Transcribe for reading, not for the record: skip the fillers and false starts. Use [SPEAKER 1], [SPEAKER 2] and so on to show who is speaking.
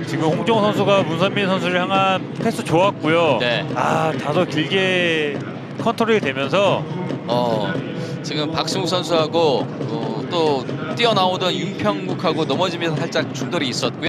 [SPEAKER 1] 지금 홍정호 선수가 문선민 선수를 향한 패스 좋았고요.
[SPEAKER 2] 네.
[SPEAKER 1] 다소 길게 컨트롤이 되면서
[SPEAKER 2] 지금 박승욱 선수하고 또 뛰어나오던 윤평국하고 넘어지면서 살짝 충돌이 있었고요.